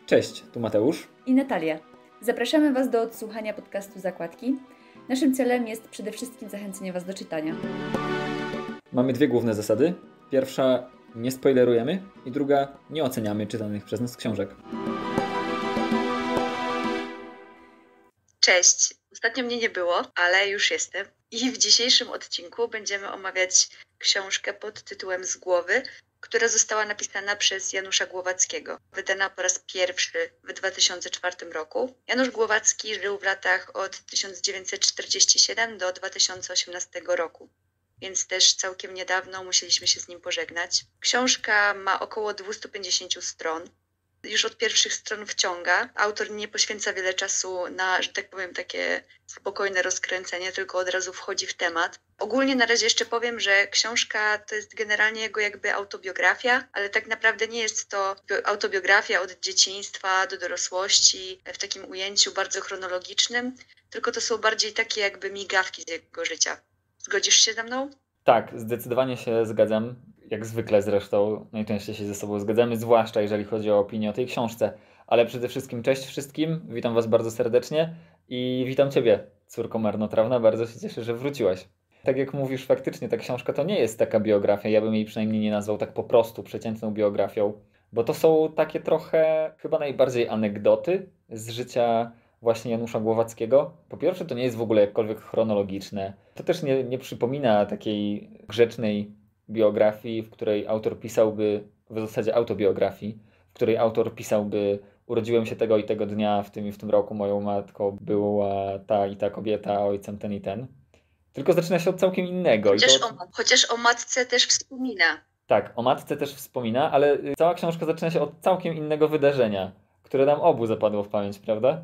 Cześć, tu Mateusz i Natalia. Zapraszamy Was do odsłuchania podcastu Zakładki. Naszym celem jest przede wszystkim zachęcenie Was do czytania. Mamy dwie główne zasady. Pierwsza, nie spoilerujemy i druga, nie oceniamy czytanych przez nas książek. Cześć, ostatnio mnie nie było, ale już jestem. I w dzisiejszym odcinku będziemy omawiać książkę pod tytułem Z głowy, która została napisana przez Janusza Głowackiego, wydana po raz pierwszy w 2004 roku. Janusz Głowacki żył w latach od 1947 do 2018 roku, więc też całkiem niedawno musieliśmy się z nim pożegnać. Książka ma około 250 stron. Już od pierwszych stron wciąga. Autor nie poświęca wiele czasu na, że tak powiem, takie spokojne rozkręcenie, tylko od razu wchodzi w temat. Ogólnie na razie jeszcze powiem, że książka to jest generalnie jego jakby autobiografia, ale tak naprawdę nie jest to autobiografia od dzieciństwa do dorosłości w takim ujęciu bardzo chronologicznym, tylko to są bardziej takie jakby migawki z jego życia. Zgodzisz się ze mną? Tak, zdecydowanie się zgadzam. Jak zwykle zresztą najczęściej się ze sobą zgadzamy, zwłaszcza jeżeli chodzi o opinię o tej książce. Ale przede wszystkim cześć wszystkim, witam Was bardzo serdecznie i witam Ciebie, córko marnotrawna, bardzo się cieszę, że wróciłaś. Tak jak mówisz, faktycznie ta książka to nie jest taka biografia, ja bym jej przynajmniej nie nazwał tak po prostu przeciętną biografią, bo to są takie trochę chyba najbardziej anegdoty z życia właśnie Janusza Głowackiego. Po pierwsze, to nie jest w ogóle jakkolwiek chronologiczne. To też nie przypomina takiej grzecznej biografii, w której autor pisałby, w zasadzie autobiografii, w której autor pisałby: urodziłem się tego i tego dnia, w tym i w tym roku moją matką była ta i ta kobieta, ojcem ten i ten. Tylko zaczyna się od całkiem innego. Chociaż o matce też wspomina. Tak, o matce też wspomina, ale cała książka zaczyna się od całkiem innego wydarzenia, które nam obu zapadło w pamięć, prawda?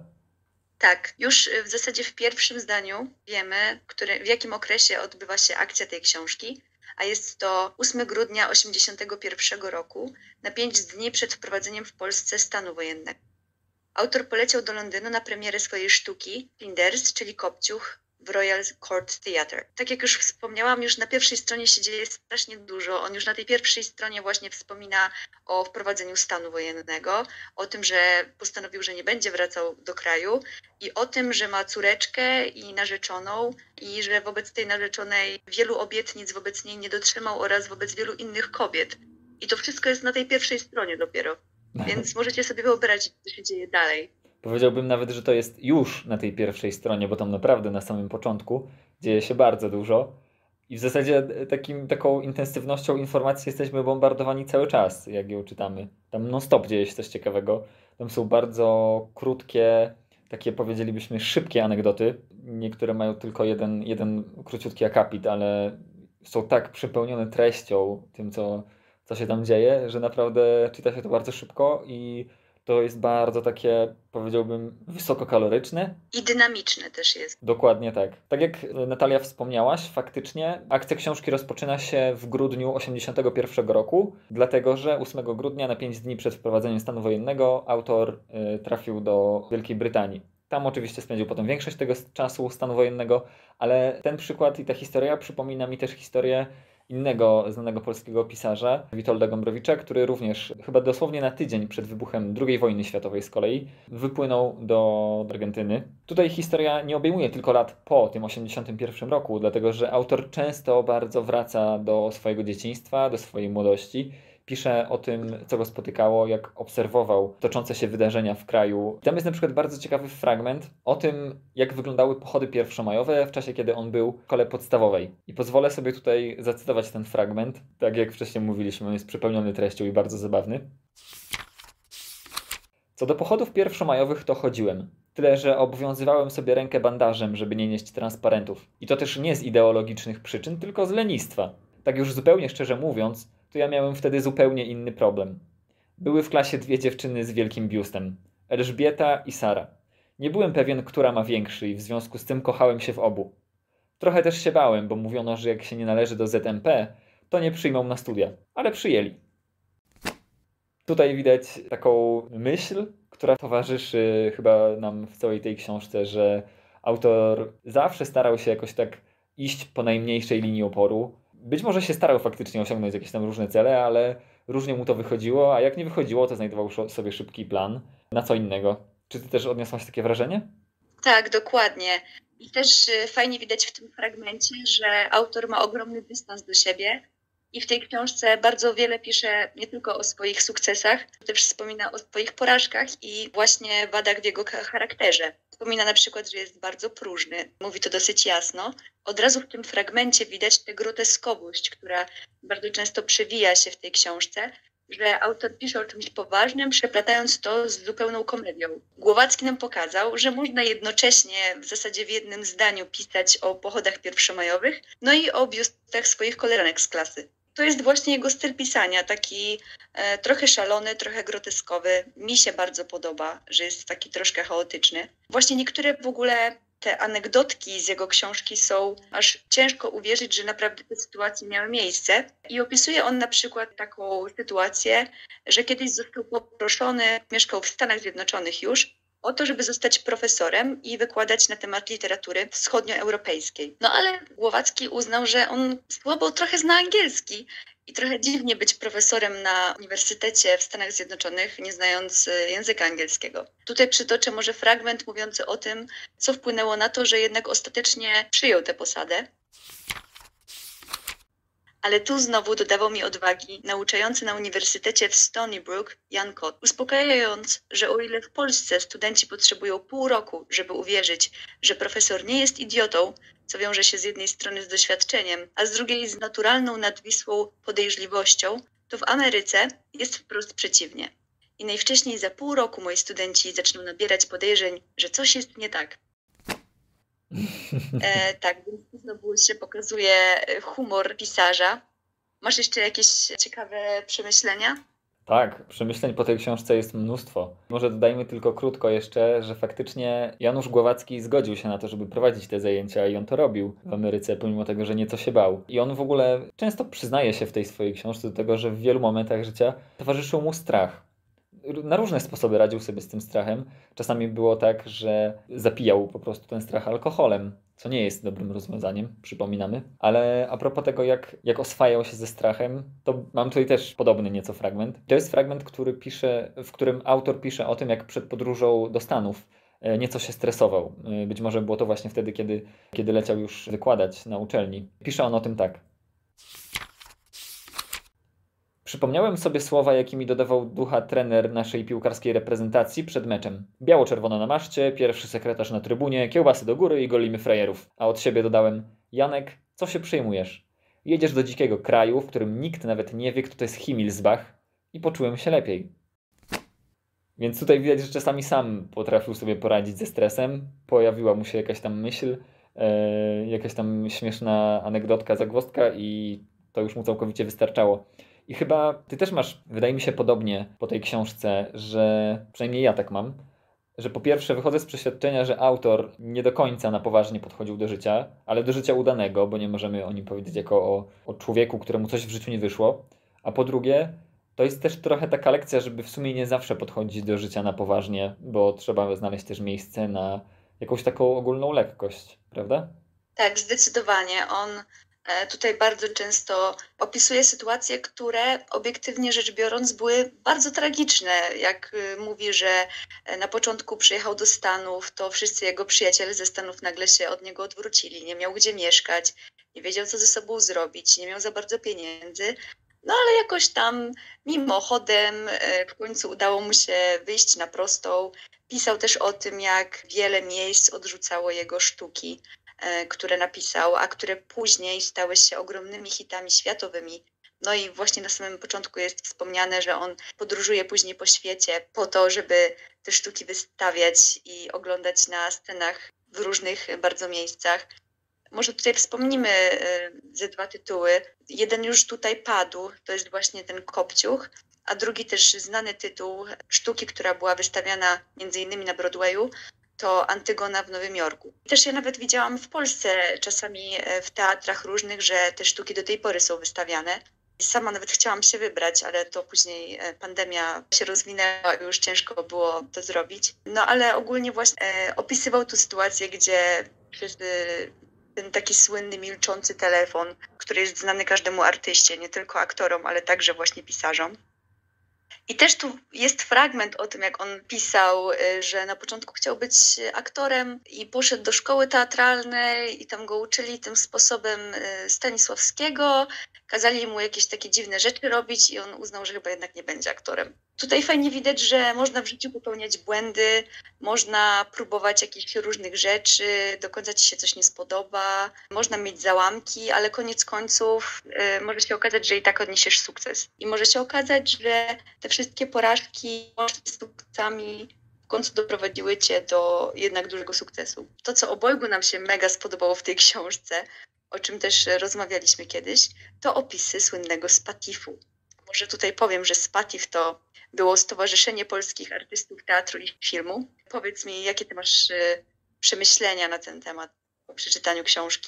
Tak, już w zasadzie w pierwszym zdaniu wiemy, w jakim okresie odbywa się akcja tej książki, a jest to 8 grudnia 1981 roku, na 5 dni przed wprowadzeniem w Polsce stanu wojennego. Autor poleciał do Londynu na premierę swojej sztuki Flinders, czyli Kopciuch, w Royal Court Theatre. Tak jak już wspomniałam, już na pierwszej stronie się dzieje strasznie dużo. On już na tej pierwszej stronie właśnie wspomina o wprowadzeniu stanu wojennego, o tym, że postanowił, że nie będzie wracał do kraju i o tym, że ma córeczkę i narzeczoną i że wobec tej narzeczonej wielu obietnic wobec niej nie dotrzymał oraz wobec wielu innych kobiet. I to wszystko jest na tej pierwszej stronie dopiero. Więc możecie sobie wyobrazić, co się dzieje dalej. Powiedziałbym nawet, że to jest już na tej pierwszej stronie, bo tam naprawdę na samym początku dzieje się bardzo dużo. I w zasadzie taką intensywnością informacji jesteśmy bombardowani cały czas, jak ją czytamy. Tam non-stop dzieje się coś ciekawego. Tam są bardzo krótkie, takie powiedzielibyśmy szybkie anegdoty. Niektóre mają tylko jeden króciutki akapit, ale są tak przepełnione treścią, tym co się tam dzieje, że naprawdę czyta się to bardzo szybko i to jest bardzo takie, powiedziałbym, wysokokaloryczne. I dynamiczne też jest. Dokładnie tak. Tak jak Natalia wspomniałaś, faktycznie akcja książki rozpoczyna się w grudniu 1981 roku, dlatego że 8 grudnia, na 5 dni przed wprowadzeniem stanu wojennego, autor trafił do Wielkiej Brytanii. Tam oczywiście spędził potem większość tego czasu stanu wojennego, ale ten przykład i ta historia przypomina mi też historię innego znanego polskiego pisarza, Witolda Gombrowicza, który również chyba dosłownie na tydzień przed wybuchem II wojny światowej z kolei wypłynął do Argentyny. Tutaj historia nie obejmuje tylko lat po tym 1981 roku, dlatego że autor często bardzo wraca do swojego dzieciństwa, do swojej młodości. Pisze o tym, co go spotykało, jak obserwował toczące się wydarzenia w kraju. Tam jest na przykład bardzo ciekawy fragment o tym, jak wyglądały pochody pierwszomajowe w czasie, kiedy on był w szkole podstawowej. I pozwolę sobie tutaj zacytować ten fragment. Tak jak wcześniej mówiliśmy, on jest przepełniony treścią i bardzo zabawny. Co do pochodów pierwszomajowych, to chodziłem. Tyle, że obowiązywałem sobie rękę bandażem, żeby nie nieść transparentów. I to też nie z ideologicznych przyczyn, tylko z lenistwa. Tak już zupełnie szczerze mówiąc, to ja miałem wtedy zupełnie inny problem. Były w klasie dwie dziewczyny z wielkim biustem. Elżbieta i Sara. Nie byłem pewien, która ma większy i w związku z tym kochałem się w obu. Trochę też się bałem, bo mówiono, że jak się nie należy do ZMP, to nie przyjmą na studia. Ale przyjęli. Tutaj widać taką myśl, która towarzyszy chyba nam w całej tej książce, że autor zawsze starał się jakoś tak iść po najmniejszej linii oporu. Być może się starał faktycznie osiągnąć jakieś tam różne cele, ale różnie mu to wychodziło, a jak nie wychodziło, to znajdował sobie szybki plan na co innego. Czy ty też odniosłaś takie wrażenie? Tak, dokładnie. I też fajnie widać w tym fragmencie, że autor ma ogromny dystans do siebie i w tej książce bardzo wiele pisze nie tylko o swoich sukcesach, też wspomina o swoich porażkach i właśnie wadach w jego charakterze. Wspomina na przykład, że jest bardzo próżny. Mówi to dosyć jasno. Od razu w tym fragmencie widać tę groteskowość, która bardzo często przewija się w tej książce, że autor pisze o czymś poważnym, przeplatając to z zupełną komedią. Głowacki nam pokazał, że można jednocześnie w zasadzie w jednym zdaniu pisać o pochodach pierwszomajowych, no i o biustach swoich koleżanek z klasy. To jest właśnie jego styl pisania, taki trochę szalony, trochę groteskowy. Mi się bardzo podoba, że jest taki troszkę chaotyczny. Właśnie niektóre w ogóle te anegdotki z jego książki są aż ciężko uwierzyć, że naprawdę te sytuacje miały miejsce. I opisuje on na przykład taką sytuację, że kiedyś został poproszony, mieszkał w Stanach Zjednoczonych już, o to, żeby zostać profesorem i wykładać na temat literatury wschodnioeuropejskiej. No ale Głowacki uznał, że on słabo trochę zna angielski i trochę dziwnie być profesorem na uniwersytecie w Stanach Zjednoczonych, nie znając języka angielskiego. Tutaj przytoczę może fragment mówiący o tym, co wpłynęło na to, że jednak ostatecznie przyjął tę posadę. Ale tu znowu dodawał mi odwagi nauczający na uniwersytecie w Stony Brook Jan Kot, uspokajając, że o ile w Polsce studenci potrzebują pół roku, żeby uwierzyć, że profesor nie jest idiotą, co wiąże się z jednej strony z doświadczeniem, a z drugiej z naturalną, nadwisłą podejrzliwością, to w Ameryce jest wprost przeciwnie. I najwcześniej za pół roku moi studenci zaczną nabierać podejrzeń, że coś jest nie tak. Tak, więc znowu się pokazuje humor pisarza. Masz jeszcze jakieś ciekawe przemyślenia? Tak, przemyśleń po tej książce jest mnóstwo. Może dodajmy tylko krótko jeszcze, że faktycznie Janusz Głowacki zgodził się na to, żeby prowadzić te zajęcia i on to robił w Ameryce, pomimo tego, że nieco się bał. I on w ogóle często przyznaje się w tej swojej książce do tego, że w wielu momentach życia towarzyszył mu strach. Na różne sposoby radził sobie z tym strachem. Czasami było tak, że zapijał po prostu ten strach alkoholem, co nie jest dobrym rozwiązaniem, przypominamy. Ale a propos tego, jak oswajał się ze strachem, to mam tutaj też podobny nieco fragment. To jest fragment, w którym autor pisze o tym, jak przed podróżą do Stanów nieco się stresował. Być może było to właśnie wtedy, kiedy leciał już wykładać na uczelni. Pisze on o tym tak. Przypomniałem sobie słowa, jakimi dodawał ducha trener naszej piłkarskiej reprezentacji przed meczem. Biało-czerwono na maszcie, pierwszy sekretarz na trybunie, kiełbasy do góry i golimy frajerów. A od siebie dodałem, Janek, co się przejmujesz? Jedziesz do dzikiego kraju, w którym nikt nawet nie wie, kto to jest Himmelsbach i poczułem się lepiej. Więc tutaj widać, że czasami sam potrafił sobie poradzić ze stresem. Pojawiła mu się jakaś tam myśl, jakaś tam śmieszna anegdotka, zagwozdka i to już mu całkowicie wystarczało. I chyba ty też masz, wydaje mi się podobnie po tej książce, że przynajmniej ja tak mam, że po pierwsze wychodzę z przeświadczenia, że autor nie do końca na poważnie podchodził do życia, ale do życia udanego, bo nie możemy o nim powiedzieć jako o człowieku, któremu coś w życiu nie wyszło. A po drugie, to jest też trochę taka lekcja, żeby w sumie nie zawsze podchodzić do życia na poważnie, bo trzeba znaleźć też miejsce na jakąś taką ogólną lekkość, prawda? Tak, zdecydowanie. On tutaj bardzo często opisuje sytuacje, które obiektywnie rzecz biorąc były bardzo tragiczne. Jak mówi, że na początku przyjechał do Stanów, to wszyscy jego przyjaciele ze Stanów nagle się od niego odwrócili. Nie miał gdzie mieszkać, nie wiedział co ze sobą zrobić, nie miał za bardzo pieniędzy. No ale jakoś tam mimochodem w końcu udało mu się wyjść na prostą. Pisał też o tym, jak wiele miejsc odrzucało jego sztuki, które napisał, a które później stały się ogromnymi hitami światowymi. No i właśnie na samym początku jest wspomniane, że on podróżuje później po świecie po to, żeby te sztuki wystawiać i oglądać na scenach w różnych bardzo miejscach. Może tutaj wspomnimy ze 2 tytuły. Jeden już tutaj padł, to jest właśnie ten Kopciuch, a drugi też znany tytuł sztuki, która była wystawiana między innymi na Broadwayu, to Antygona w Nowym Jorku. Też ja nawet widziałam w Polsce czasami w teatrach różnych, że te sztuki do tej pory są wystawiane. Sama nawet chciałam się wybrać, ale to później pandemia się rozwinęła i już ciężko było to zrobić. No ale ogólnie właśnie opisywał tu sytuację, gdzie przez ten taki słynny milczący telefon, który jest znany każdemu artyście, nie tylko aktorom, ale także właśnie pisarzom. I też tu jest fragment o tym, jak on pisał, że na początku chciał być aktorem i poszedł do szkoły teatralnej i tam go uczyli tym sposobem Stanisławskiego. Kazali mu jakieś takie dziwne rzeczy robić i on uznał, że chyba jednak nie będzie aktorem. Tutaj fajnie widać, że można w życiu popełniać błędy, można próbować jakichś różnych rzeczy, do końca ci się coś nie spodoba, można mieć załamki, ale koniec końców może się okazać, że i tak odniesiesz sukces. I może się okazać, że te wszystkie porażki łącznie z sukcesami w końcu doprowadziły cię do jednak dużego sukcesu. To, co obojgu nam się mega spodobało w tej książce, o czym też rozmawialiśmy kiedyś, to opisy słynnego Spatifu. Może tutaj powiem, że Spatif to było Stowarzyszenie Polskich Artystów Teatru i Filmu. Powiedz mi, jakie ty masz przemyślenia na ten temat po przeczytaniu książki?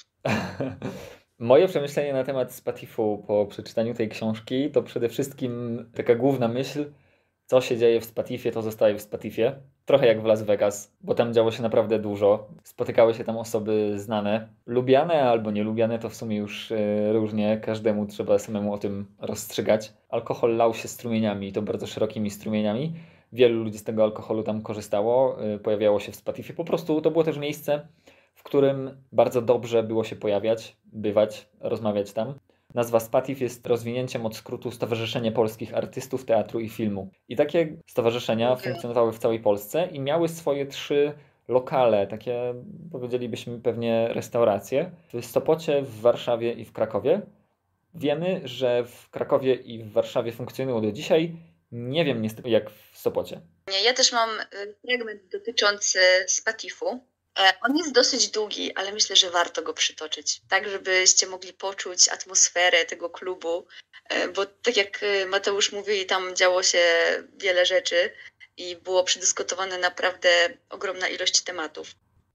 Moje przemyślenie na temat Spatifu po przeczytaniu tej książki to przede wszystkim taka główna myśl, co się dzieje w Spatifie, to zostaje w Spatifie. Trochę jak w Las Vegas, bo tam działo się naprawdę dużo. Spotykały się tam osoby znane, lubiane albo nielubiane, to w sumie już różnie. Każdemu trzeba samemu o tym rozstrzygać. Alkohol lał się strumieniami, i to bardzo szerokimi strumieniami. Wielu ludzi z tego alkoholu tam korzystało, pojawiało się w Spatifie. Po prostu to było też miejsce, w którym bardzo dobrze było się pojawiać, bywać, rozmawiać tam. Nazwa Spatif jest rozwinięciem od skrótu Stowarzyszenie Polskich Artystów Teatru i Filmu. I takie stowarzyszenia funkcjonowały w całej Polsce i miały swoje 3 lokale, takie powiedzielibyśmy pewnie restauracje, w Sopocie, w Warszawie i w Krakowie. Wiemy, że w Krakowie i w Warszawie funkcjonują do dzisiaj. Nie wiem niestety jak w Sopocie. Ja też mam fragment dotyczący Spatifu. On jest dosyć długi, ale myślę, że warto go przytoczyć, tak żebyście mogli poczuć atmosferę tego klubu, bo tak jak Mateusz mówi, tam działo się wiele rzeczy i było przedyskutowane naprawdę ogromna ilość tematów.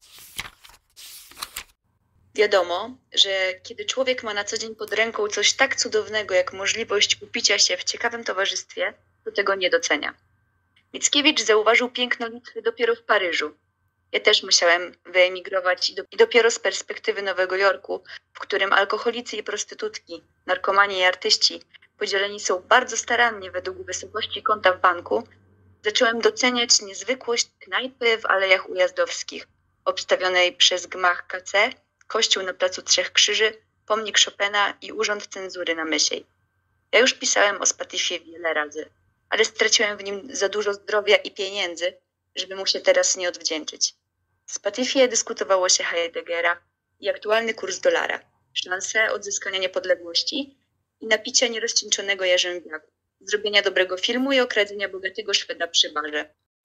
Wiadomo, że kiedy człowiek ma na co dzień pod ręką coś tak cudownego jak możliwość upicia się w ciekawym towarzystwie, to tego nie docenia. Mickiewicz zauważył piękno Litwy dopiero w Paryżu. Ja też musiałem wyemigrować i dopiero z perspektywy Nowego Jorku, w którym alkoholicy i prostytutki, narkomani i artyści podzieleni są bardzo starannie według wysokości konta w banku, zacząłem doceniać niezwykłość knajpy w Alejach Ujazdowskich, obstawionej przez gmach KC, kościół na Placu Trzech Krzyży, pomnik Chopina i urząd cenzury na Mysiej. Ja już pisałem o Spatifie wiele razy, ale straciłem w nim za dużo zdrowia i pieniędzy, żeby mu się teraz nie odwdzięczyć. W Spatifie dyskutowało się Heideggera i aktualny kurs dolara, szanse odzyskania niepodległości i napicia nierozcieńczonego jarzębiaku, zrobienia dobrego filmu i okradzenia bogatego Szweda przy barze.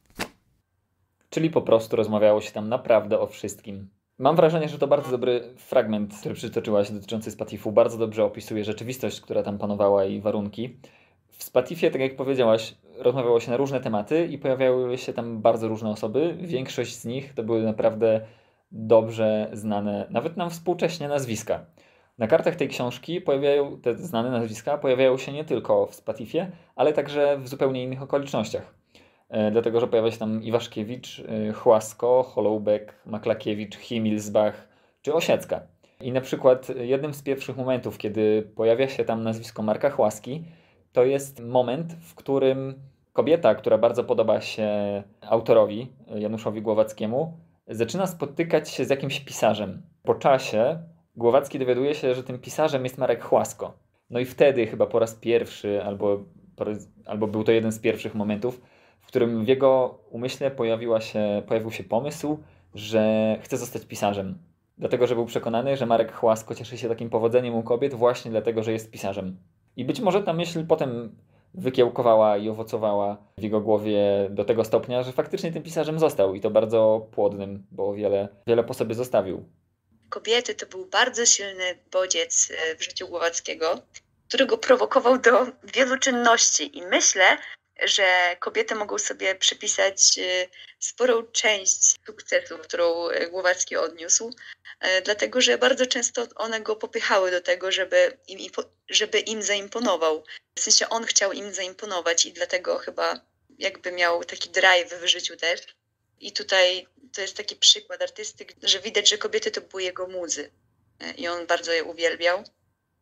Czyli po prostu rozmawiało się tam naprawdę o wszystkim. Mam wrażenie, że to bardzo dobry fragment, który przytoczyłaś dotyczący Spatifu. Bardzo dobrze opisuje rzeczywistość, która tam panowała i warunki. W Spatifie, tak jak powiedziałaś, rozmawiało się na różne tematy i pojawiały się tam bardzo różne osoby. Większość z nich to były naprawdę dobrze znane, nawet nam współcześnie, nazwiska. Na kartach tej książki te znane nazwiska pojawiają się nie tylko w Spatifie, ale także w zupełnie innych okolicznościach. Dlatego, że pojawia się tam Iwaszkiewicz, Chłasko, Holoubek, Maklakiewicz, Himilsbach czy Osiecka. I na przykład jednym z pierwszych momentów, kiedy pojawia się tam nazwisko Marka Chłaski, to jest moment, w którym kobieta, która bardzo podoba się autorowi, Januszowi Głowackiemu, zaczyna spotykać się z jakimś pisarzem. Po czasie Głowacki dowiaduje się, że tym pisarzem jest Marek Chłasko. No i wtedy chyba po raz pierwszy, albo był to jeden z pierwszych momentów, w którym w jego umyśle pojawił się pomysł, że chce zostać pisarzem. Dlatego, że był przekonany, że Marek Chłasko cieszy się takim powodzeniem u kobiet właśnie dlatego, że jest pisarzem. I być może ta myśl potem wykiełkowała i owocowała w jego głowie do tego stopnia, że faktycznie tym pisarzem został i to bardzo płodnym, bo wiele po sobie zostawił. Kobiety to był bardzo silny bodziec w życiu Głowackiego, który go prowokował do wielu czynności i myślę, że kobiety mogą sobie przypisać sporą część sukcesu, którą Głowacki odniósł, dlatego że bardzo często one go popychały do tego, żeby im zaimponował. W sensie on chciał im zaimponować i dlatego chyba jakby miał taki drive w życiu też. I tutaj to jest taki przykład artysty, że widać, że kobiety to były jego muzy i on bardzo je uwielbiał.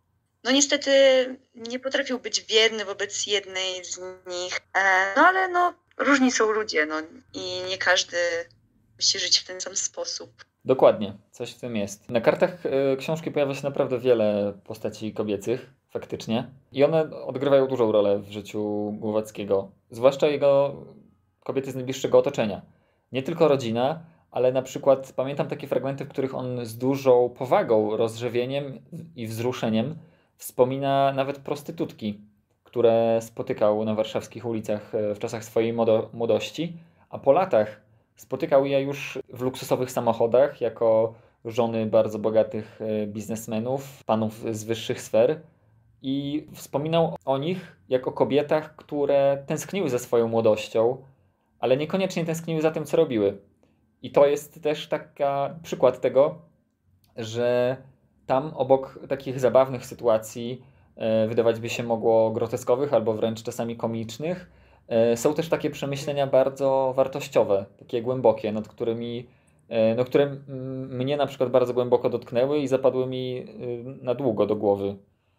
No niestety nie potrafił być wierny wobec jednej z nich, no ale no różni są ludzie, no i nie każdy musi żyć w ten sam sposób. Dokładnie, coś w tym jest. Na kartach książki pojawia się naprawdę wiele postaci kobiecych, faktycznie. I one odgrywają dużą rolę w życiu Głowackiego. Zwłaszcza jego kobiety z najbliższego otoczenia. Nie tylko rodzina, ale na przykład pamiętam takie fragmenty, w których on z dużą powagą, rozrzewieniem i wzruszeniem wspomina nawet prostytutki, które spotykał na warszawskich ulicach w czasach swojej młodości, a po latach spotykał je już w luksusowych samochodach jako żony bardzo bogatych biznesmenów, panów z wyższych sfer i wspominał o nich jako o kobietach, które tęskniły za swoją młodością, ale niekoniecznie tęskniły za tym, co robiły. I to jest też taka przykład tego, że tam obok takich zabawnych sytuacji, wydawać by się mogło groteskowych albo wręcz czasami komicznych, są też takie przemyślenia bardzo wartościowe, takie głębokie, nad którymi, no, które mnie na przykład bardzo głęboko dotknęły i zapadły mi na długo do głowy.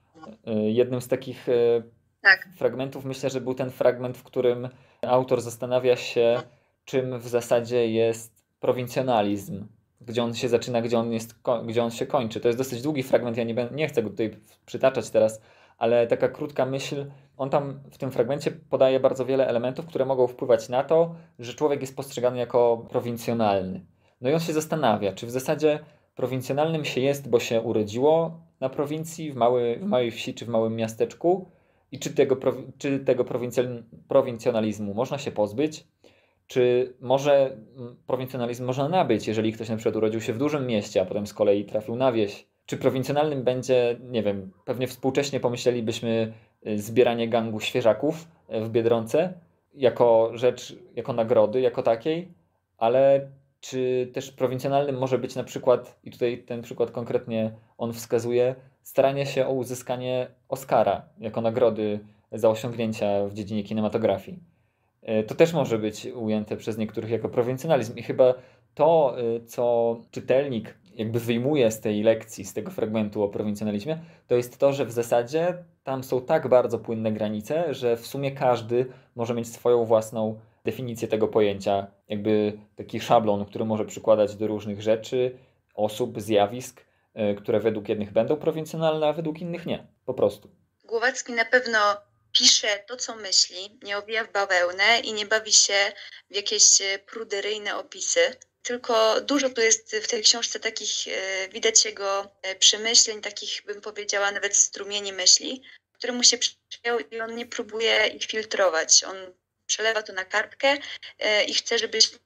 Jednym z takich Tak. fragmentów myślę, że był ten fragment, w którym autor zastanawia się, czym w zasadzie jest prowincjonalizm. Gdzie on się zaczyna, gdzie on się kończy. To jest dosyć długi fragment, ja nie chcę go tutaj przytaczać teraz, ale taka krótka myśl, on tam w tym fragmencie podaje bardzo wiele elementów, które mogą wpływać na to, że człowiek jest postrzegany jako prowincjonalny. No i on się zastanawia, czy w zasadzie prowincjonalnym się jest, bo się urodziło na prowincji, w małej wsi czy w małym miasteczku i czy tego prowincjonalizmu można się pozbyć, czy może prowincjonalizm można nabyć, jeżeli ktoś na przykład urodził się w dużym mieście, a potem z kolei trafił na wieś. Czy prowincjonalnym będzie, nie wiem, pewnie współcześnie pomyślelibyśmy zbieranie gangu świeżaków w Biedronce jako rzecz, jako nagrody, jako takiej, ale czy też prowincjonalnym może być na przykład, i tutaj ten przykład konkretnie on wskazuje, staranie się o uzyskanie Oscara jako nagrody za osiągnięcia w dziedzinie kinematografii. To też może być ujęte przez niektórych jako prowincjonalizm i chyba to, co czytelnik jakby wyjmuje z tej lekcji, z tego fragmentu o prowincjonalizmie, to jest to, że w zasadzie tam są tak bardzo płynne granice, że w sumie każdy może mieć swoją własną definicję tego pojęcia, jakby taki szablon, który może przykładać do różnych rzeczy, osób, zjawisk, które według jednych będą prowincjonalne, a według innych nie. Po prostu. Głowacki na pewno pisze to, co myśli, nie owija w bawełnę i nie bawi się w jakieś pruderyjne opisy. Tylko dużo tu jest w tej książce takich, widać jego przemyśleń, takich bym powiedziała nawet strumieni myśli, które mu się przyjął i on nie próbuje ich filtrować. On przelewa to na kartkę i chce, żebyśmy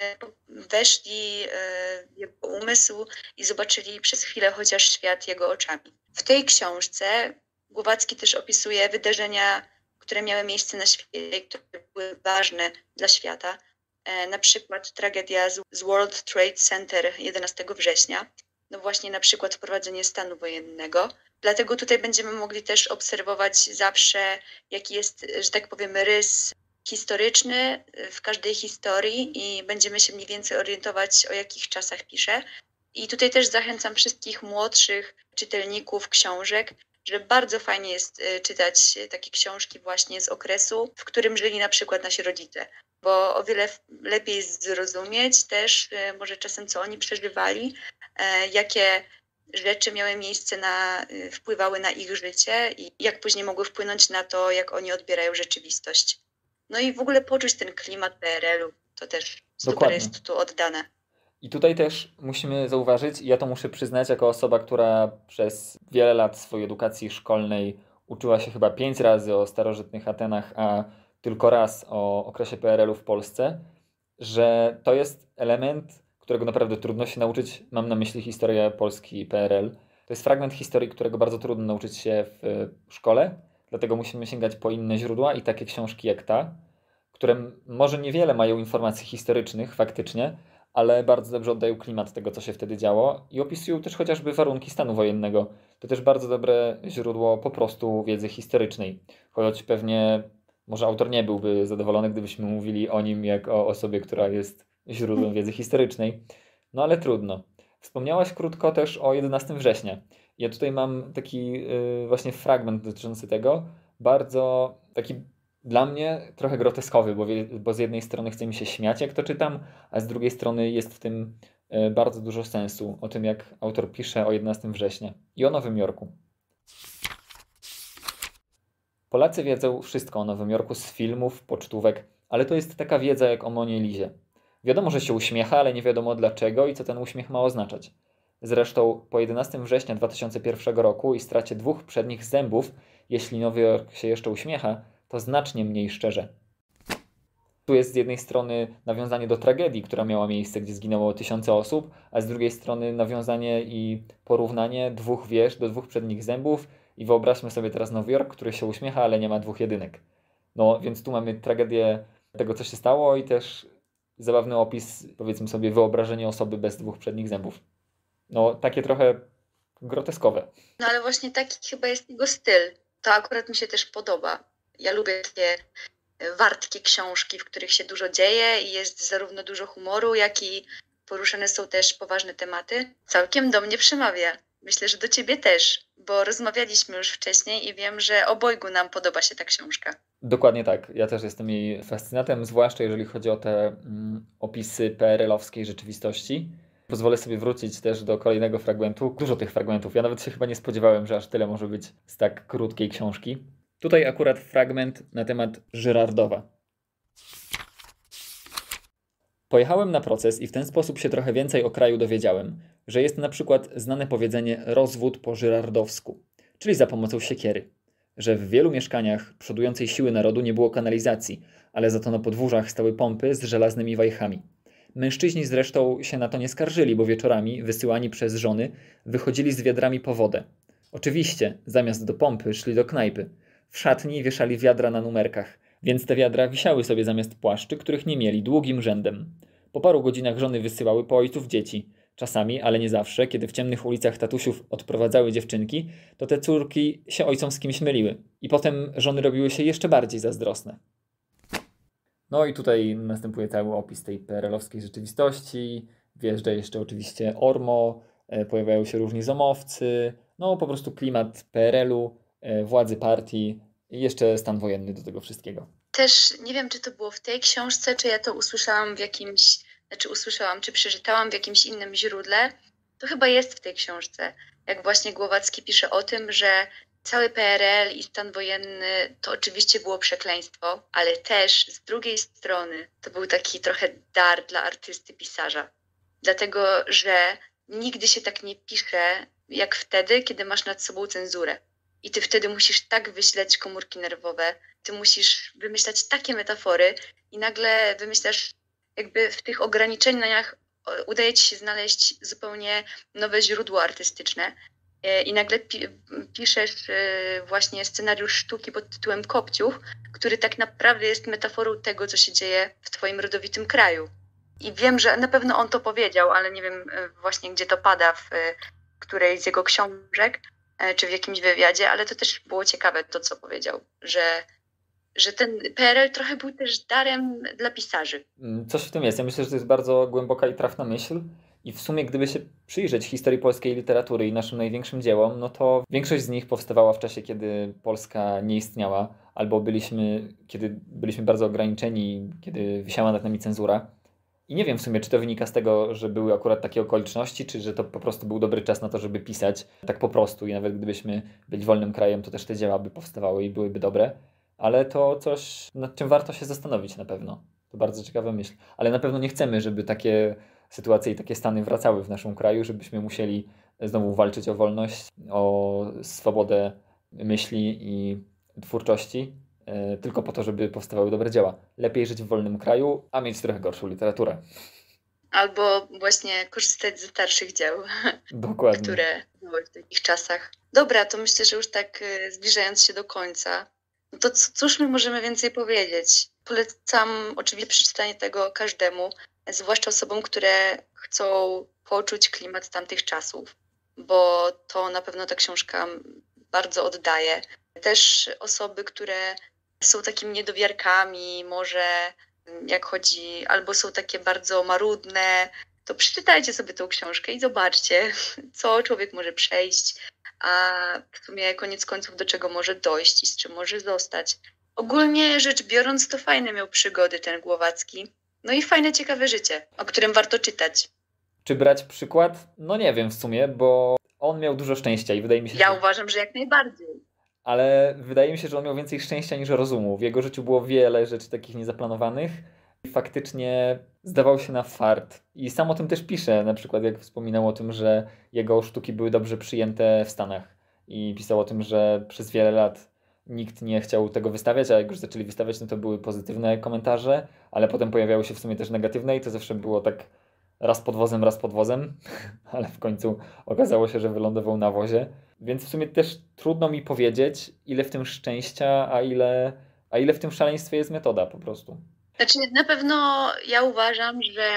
weszli w jego umysł i zobaczyli przez chwilę chociaż świat jego oczami. W tej książce Głowacki też opisuje wydarzenia, które miały miejsce na świecie, które były ważne dla świata. Na przykład tragedia z World Trade Center 11 września. No właśnie na przykład wprowadzenie stanu wojennego. Dlatego tutaj będziemy mogli też obserwować zawsze, jaki jest, że tak powiem, rys historyczny w każdej historii i będziemy się mniej więcej orientować, o jakich czasach pisze. I tutaj też zachęcam wszystkich młodszych czytelników książek, że bardzo fajnie jest czytać takie książki właśnie z okresu, w którym żyli na przykład nasi rodzice, bo o wiele lepiej zrozumieć też może czasem, co oni przeżywali, jakie rzeczy miały miejsce, wpływały na ich życie i jak później mogły wpłynąć na to, jak oni odbierają rzeczywistość. No i w ogóle poczuć ten klimat PRL-u, to też super Dokładnie. jest tu oddane. I tutaj też musimy zauważyć, i ja to muszę przyznać jako osoba, która przez wiele lat swojej edukacji szkolnej uczyła się chyba 5 razy o starożytnych Atenach, a tylko raz o okresie PRL-u w Polsce, że to jest element, którego naprawdę trudno się nauczyć. Mam na myśli historię Polski i PRL. To jest fragment historii, którego bardzo trudno nauczyć się w szkole, dlatego musimy sięgać po inne źródła i takie książki jak ta, które może niewiele mają informacji historycznych faktycznie, ale bardzo dobrze oddają klimat tego, co się wtedy działo i opisują też chociażby warunki stanu wojennego. To też bardzo dobre źródło po prostu wiedzy historycznej. Choć pewnie może autor nie byłby zadowolony, gdybyśmy mówili o nim jak o osobie, która jest źródłem wiedzy historycznej. No ale trudno. Wspomniałaś krótko też o 11 września. Ja tutaj mam taki właśnie fragment dotyczący tego, bardzo taki dla mnie trochę groteskowy, bo z jednej strony chce mi się śmiać, jak to czytam, a z drugiej strony jest w tym bardzo dużo sensu, o tym, jak autor pisze o 11 września i o Nowym Jorku. Polacy wiedzą wszystko o Nowym Jorku z filmów, pocztówek, ale to jest taka wiedza jak o Monie Lizie. Wiadomo, że się uśmiecha, ale nie wiadomo dlaczego i co ten uśmiech ma oznaczać. Zresztą po 11 września 2001 roku i stracie 2 przednich zębów, jeśli Nowy Jork się jeszcze uśmiecha, to znacznie mniej szczerze. Tu jest z jednej strony nawiązanie do tragedii, która miała miejsce, gdzie zginęło tysiące osób, a z drugiej strony nawiązanie i porównanie 2 wież do 2 przednich zębów i wyobraźmy sobie teraz Nowy Jork, który się uśmiecha, ale nie ma 2 jedynek. No więc tu mamy tragedię tego, co się stało i też zabawny opis, powiedzmy sobie, wyobrażenie osoby bez 2 przednich zębów. No takie trochę groteskowe. No ale właśnie taki chyba jest jego styl. To akurat mi się też podoba. Ja lubię takie wartkie książki, w których się dużo dzieje i jest zarówno dużo humoru, jak i poruszane są też poważne tematy. Całkiem do mnie przemawia. Myślę, że do ciebie też, bo rozmawialiśmy już wcześniej i wiem, że obojgu nam podoba się ta książka. Dokładnie tak. Ja też jestem jej fascynatem, zwłaszcza jeżeli chodzi o te opisy PRL-owskiej rzeczywistości. Pozwolę sobie wrócić też do kolejnego fragmentu. Dużo tych fragmentów. Ja nawet się chyba nie spodziewałem, że aż tyle może być z tak krótkiej książki. Tutaj akurat fragment na temat Żyrardowa. Pojechałem na proces i w ten sposób się trochę więcej o kraju dowiedziałem, że jest na przykład znane powiedzenie rozwód po żyrardowsku, czyli za pomocą siekiery, że w wielu mieszkaniach przodującej siły narodu nie było kanalizacji, ale za to na podwórzach stały pompy z żelaznymi wajchami. Mężczyźni zresztą się na to nie skarżyli, bo wieczorami, wysyłani przez żony, wychodzili z wiadrami po wodę. Oczywiście, zamiast do pompy szli do knajpy. W szatni wieszali wiadra na numerkach, więc te wiadra wisiały sobie zamiast płaszczy, których nie mieli, długim rzędem. Po paru godzinach żony wysyłały po ojców dzieci. Czasami, ale nie zawsze, kiedy w ciemnych ulicach tatusiów odprowadzały dziewczynki, to te córki się ojcom z kimś myliły. I potem żony robiły się jeszcze bardziej zazdrosne. No i tutaj następuje cały opis tej PRL-owskiej rzeczywistości. Wjeżdża jeszcze oczywiście Ormo, pojawiają się różni zomowcy. No po prostu klimat PRL-u, władzy partii i jeszcze stan wojenny do tego wszystkiego. Też nie wiem, czy to było w tej książce, czy ja to usłyszałam, czy przeczytałam w jakimś innym źródle. To chyba jest w tej książce. Jak właśnie Głowacki pisze o tym, że cały PRL i stan wojenny to oczywiście było przekleństwo, ale też z drugiej strony to był taki trochę dar dla artysty, pisarza. Dlatego, że nigdy się tak nie pisze, jak wtedy, kiedy masz nad sobą cenzurę. I ty wtedy musisz tak wyśleć komórki nerwowe, ty musisz wymyślać takie metafory i nagle wymyślasz, jakby w tych ograniczeniach udaje ci się znaleźć zupełnie nowe źródło artystyczne. I nagle piszesz właśnie scenariusz sztuki pod tytułem Kopciuch, który tak naprawdę jest metaforą tego, co się dzieje w twoim rodowitym kraju. I wiem, że na pewno on to powiedział, ale nie wiem właśnie, gdzie to pada w którejś z jego książek, czy w jakimś wywiadzie, ale to też było ciekawe to, co powiedział, że ten PRL trochę był też darem dla pisarzy. Coś w tym jest. Ja myślę, że to jest bardzo głęboka i trafna myśl. I w sumie, gdyby się przyjrzeć historii polskiej literatury i naszym największym dziełom, no to większość z nich powstawała w czasie, kiedy Polska nie istniała, albo kiedy byliśmy bardzo ograniczeni, kiedy wisiała nad nami cenzura. I nie wiem w sumie, czy to wynika z tego, że były akurat takie okoliczności, czy że to po prostu był dobry czas na to, żeby pisać tak po prostu i nawet gdybyśmy byli wolnym krajem, to też te dzieła by powstawały i byłyby dobre. Ale to coś, nad czym warto się zastanowić na pewno. To bardzo ciekawa myśl. Ale na pewno nie chcemy, żeby takie sytuacje i takie stany wracały w naszym kraju, żebyśmy musieli znowu walczyć o wolność, o swobodę myśli i twórczości, tylko po to, żeby powstawały dobre dzieła. Lepiej żyć w wolnym kraju, a mieć trochę gorszą literaturę. Albo właśnie korzystać ze starszych dzieł, Dokładnie. które były w takich czasach. Dobra, to myślę, że już tak zbliżając się do końca, no to cóż my możemy więcej powiedzieć? Polecam oczywiście przeczytanie tego każdemu, zwłaszcza osobom, które chcą poczuć klimat tamtych czasów, bo to na pewno ta książka bardzo oddaje. Też osoby, które są takimi niedowiarkami, może jak chodzi, albo są takie bardzo marudne, to przeczytajcie sobie tą książkę i zobaczcie, co człowiek może przejść, a w sumie koniec końców do czego może dojść i z czym może zostać. Ogólnie rzecz biorąc, to fajne miał przygody ten Głowacki. No i fajne, ciekawe życie, o którym warto czytać. Czy brać przykład? No nie wiem w sumie, bo on miał dużo szczęścia i wydaje mi się, Ja uważam, że jak najbardziej. ale wydaje mi się, że on miał więcej szczęścia niż rozumu. W jego życiu było wiele rzeczy takich niezaplanowanych i faktycznie zdawał się na fart. I sam o tym też pisze, na przykład jak wspominał o tym, że jego sztuki były dobrze przyjęte w Stanach. I pisał o tym, że przez wiele lat nikt nie chciał tego wystawiać, a jak już zaczęli wystawiać, no to były pozytywne komentarze, ale potem pojawiały się w sumie też negatywne i to zawsze było tak raz pod wozem, ale w końcu okazało się, że wylądował na wozie. Więc w sumie też trudno mi powiedzieć, ile w tym szczęścia, a ile w tym szaleństwie jest metoda po prostu. Znaczy, na pewno ja uważam, że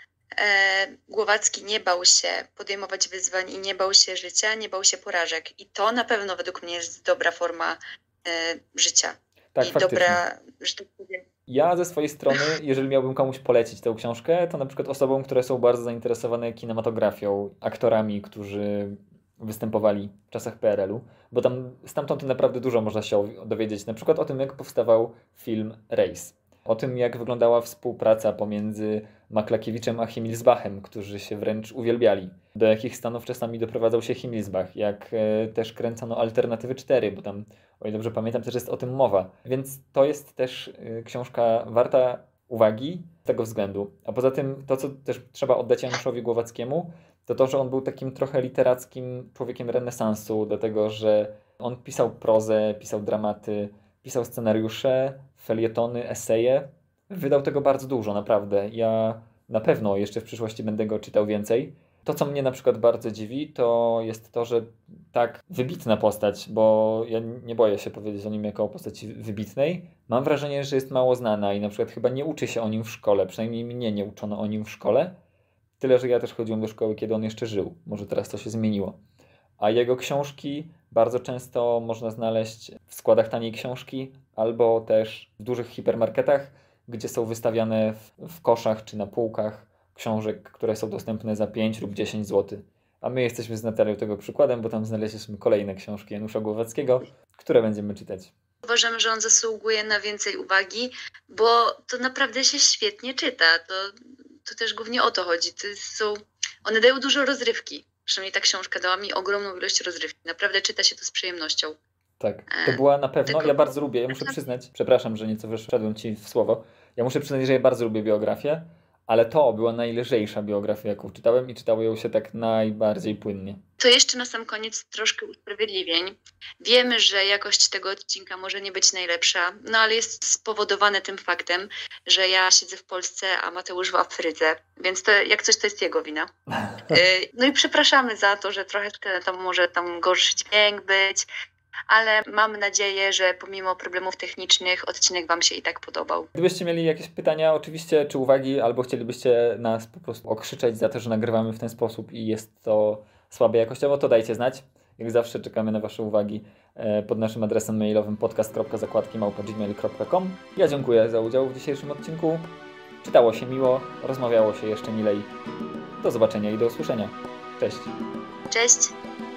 Głowacki nie bał się podejmować wyzwań i nie bał się życia, nie bał się porażek. I to na pewno według mnie jest dobra forma życia. Tak, I faktycznie. dobra, że tak powiem. Ja ze swojej strony, jeżeli miałbym komuś polecić tę książkę, to na przykład osobom, które są bardzo zainteresowane kinematografią, aktorami, którzy występowali w czasach PRL-u, bo tam stamtąd naprawdę dużo można się dowiedzieć. Na przykład o tym, jak powstawał film Rejs. O tym, jak wyglądała współpraca pomiędzy Maklakiewiczem a Himmelsbachem, którzy się wręcz uwielbiali. Do jakich stanów czasami doprowadzał się Himmelsbach, jak też kręcono Alternatywy 4, bo tam, o ile dobrze pamiętam, też jest o tym mowa. Więc to jest też książka warta uwagi z tego względu. A poza tym to, co też trzeba oddać Januszowi Głowackiemu, to to, że on był takim trochę literackim człowiekiem renesansu, dlatego że on pisał prozę, pisał dramaty, pisał scenariusze, felietony, eseje. Wydał tego bardzo dużo, naprawdę. Ja na pewno jeszcze w przyszłości będę go czytał więcej. To, co mnie na przykład bardzo dziwi, to jest to, że tak wybitna postać, bo ja nie boję się powiedzieć o nim jako o postaci wybitnej, mam wrażenie, że jest mało znana i na przykład chyba nie uczy się o nim w szkole, przynajmniej mnie nie uczono o nim w szkole. Tyle, że ja też chodziłem do szkoły, kiedy on jeszcze żył. Może teraz to się zmieniło. A jego książki bardzo często można znaleźć w składach taniej książki albo też w dużych hipermarketach, gdzie są wystawiane w koszach czy na półkach książek, które są dostępne za 5 lub 10 zł. A my jesteśmy z Natalią tego przykładem, bo tam znaleźliśmy kolejne książki Janusza Głowackiego, które będziemy czytać. Uważam, że on zasługuje na więcej uwagi, bo to naprawdę się świetnie czyta. To też głównie o to chodzi. One dają dużo rozrywki. Przynajmniej ta książka dała mi ogromną ilość rozrywki. Naprawdę czyta się to z przyjemnością. Tak, to była na pewno, ja bardzo lubię, ja muszę przyznać, przepraszam, że nieco wszedłem Ci w słowo, ja muszę przyznać, że ja bardzo lubię biografię, ale to była najlżejsza biografia, jaką czytałem i czytało ją się tak najbardziej płynnie. To jeszcze na sam koniec troszkę usprawiedliwień. Wiemy, że jakość tego odcinka może nie być najlepsza, no ale jest spowodowane tym faktem, że ja siedzę w Polsce, a Mateusz w Afryce, więc to jak coś to jest jego wina. No i przepraszamy za to, że trochę może tam gorszy dźwięk być, ale mam nadzieję, że pomimo problemów technicznych odcinek Wam się i tak podobał. Gdybyście mieli jakieś pytania oczywiście, czy uwagi, albo chcielibyście nas po prostu okrzyczeć za to, że nagrywamy w ten sposób i jest to słabe jakościowo, to dajcie znać. Jak zawsze czekamy na Wasze uwagi pod naszym adresem mailowym podcast.zakładki@gmail.com. Ja dziękuję za udział w dzisiejszym odcinku. Czytało się miło, rozmawiało się jeszcze milej. Do zobaczenia i do usłyszenia. Cześć. Cześć!